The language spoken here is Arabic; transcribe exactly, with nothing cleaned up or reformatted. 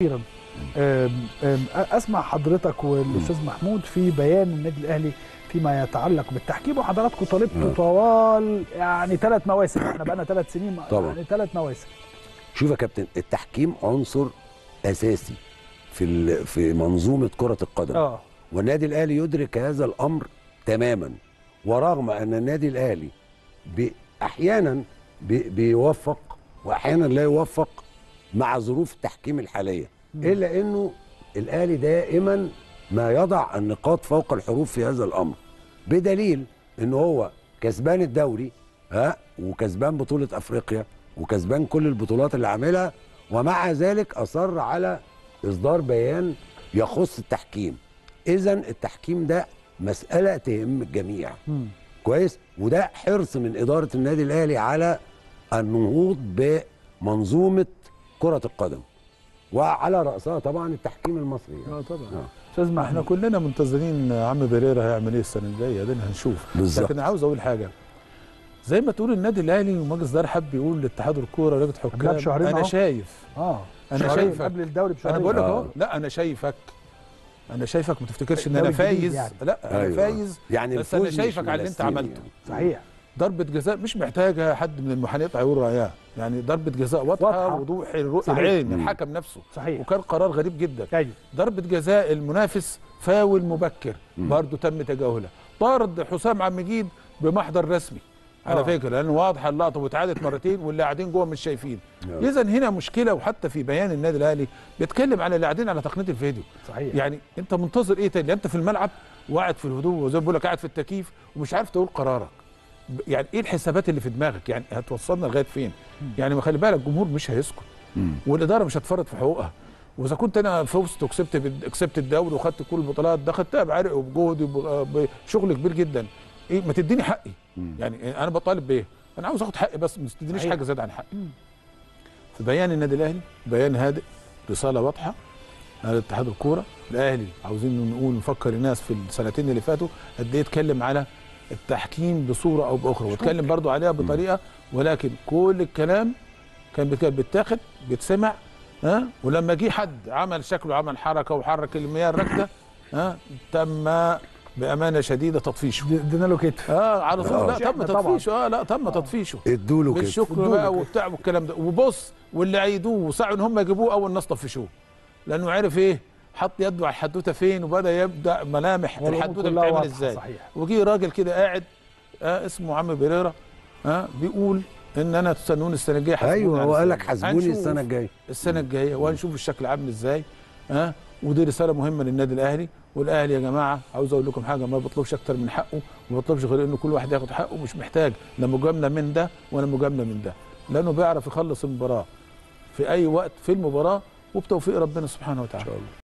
اسمع حضرتك والاستاذ محمود في بيان النادي الاهلي فيما يتعلق بالتحكيم، وحضراتكم طالبتوا طوال يعني ثلاث مواسم، احنا بقى لنا ثلاث سنين طبعا. يعني ثلاث مواسم. شوف يا كابتن، التحكيم عنصر اساسي في في منظومه كره القدم. اه والنادي الاهلي يدرك هذا الامر تماما، ورغم ان النادي الاهلي احيانا بي بيوفق واحيانا لا يوفق مع ظروف التحكيم الحاليه، الا انه الاهلي دائما ما يضع النقاط فوق الحروف في هذا الامر، بدليل ان هو كسبان الدوري ها وكسبان بطوله افريقيا وكسبان كل البطولات اللي عاملها، ومع ذلك اصر على اصدار بيان يخص التحكيم. اذا التحكيم ده مساله تهم الجميع. م. كويس، وده حرص من اداره النادي الاهلي على النهوض بمنظومه كره القدم، وعلى راسها طبعا التحكيم المصري. اه طبعا. استاذ ما احنا كلنا منتظرين عم بيريرا هيعمل ايه السنه الجايه، ادينا هنشوف. بالظبط. لكن عاوز اقول حاجه، زي ما تقول النادي الاهلي ومجلس اداره حب يقول لاتحاد الكوره ولجنه حكام، انا أوه. شايف اه انا شايفك قبل الدوري بشهرين. انا بقول لك اهو، لا انا شايفك انا شايفك ما تفتكرش ان انا فايز يعني. لا انا أيوة. فايز يعني، بس انا شايفك على اللي انت عملته. يعني. صحيح. ضربه جزاء مش محتاجه حد من المحامين يطلع يقول رايها، يعني ضربه جزاء واضحه وضوح العين من الحكم نفسه. صحيح. وكان قرار غريب جدا. أيوة. ضربه جزاء المنافس فاول مبكر برضه تم تجاهلها. طارد حسام عبد المجيد بمحضر رسمي على آه. فكره، لان واضحه اللقطه واتعادت مرتين واللي قاعدين جوه مش شايفين. اذا هنا مشكله، وحتى في بيان النادي الاهلي بيتكلم على اللي قاعدين على تقنيه الفيديو. صحيح. يعني انت منتظر ايه تاني؟ انت في الملعب وقاعد في الهدوء وزي ما بقول لك قاعد في التكييف ومش عارف تقول قرارك. يعني ايه الحسابات اللي في دماغك؟ يعني هتوصلنا لغايه فين؟ م. يعني ما خلي بالك الجمهور مش هيسكت، والاداره مش هتفرط في حقوقها. واذا كنت انا فزت وكسبت كسبت الدوري وخدت كل البطولات، ده خدتها بعرق وبجهد وبشغل كبير جدا. ايه ما تديني حقي. مم. يعني انا بطالب بايه؟ انا عاوز اخد حقي بس ما تدينيش حاجه زياده عن حقي. مم. في بيان النادي الاهلي بيان هادئ، رساله واضحه على اتحاد الكوره. الاهلي عاوزين نقول نفكر الناس في السنتين اللي فاتوا قد ايه اتكلم على التحكيم بصوره او باخرى، واتكلم برضو عليها بطريقه، ولكن كل الكلام كان بيتاخد بيتسمع. ها ولما جه حد عمل شكله عمل حركه وحرك المياه الراكده، ها تم بامانه شديده تطفيشه. ادينا له كتف. اه على طول. لا تم تطفيشه. اه لا تم تطفيشه. ادوا له كتف بالشكر بقى وبتاع والكلام ده. وبص واللي عيدوه وسعوا ان هم يجيبوه، اول ناس طفشوه، لانه عرف ايه؟ حط يده على الحدوته فين، وبدا يبدا ملامح الحدوته بتعمل ازاي. وجي راجل كده قاعد آه اسمه عم بيريرا آه بيقول ان انا تستنوني السنه الجايه. ايوه هو قال لك حاسبوني السنه الجايه السنه الجايه وهنشوف الشكل عامل ازاي. ها آه ودي رساله مهمه للنادي الاهلي. والاهلي يا جماعه عاوز اقول لكم حاجه، ما بيطلبش اكتر من حقه، وما بيطلبش غير انه كل واحد ياخد حقه، مش محتاج لا مجامله من ده ولا مجامله من ده، لانه بيعرف يخلص المباراه في اي وقت في المباراه وبتوفيق ربنا سبحانه وتعالى. ان شاء الله.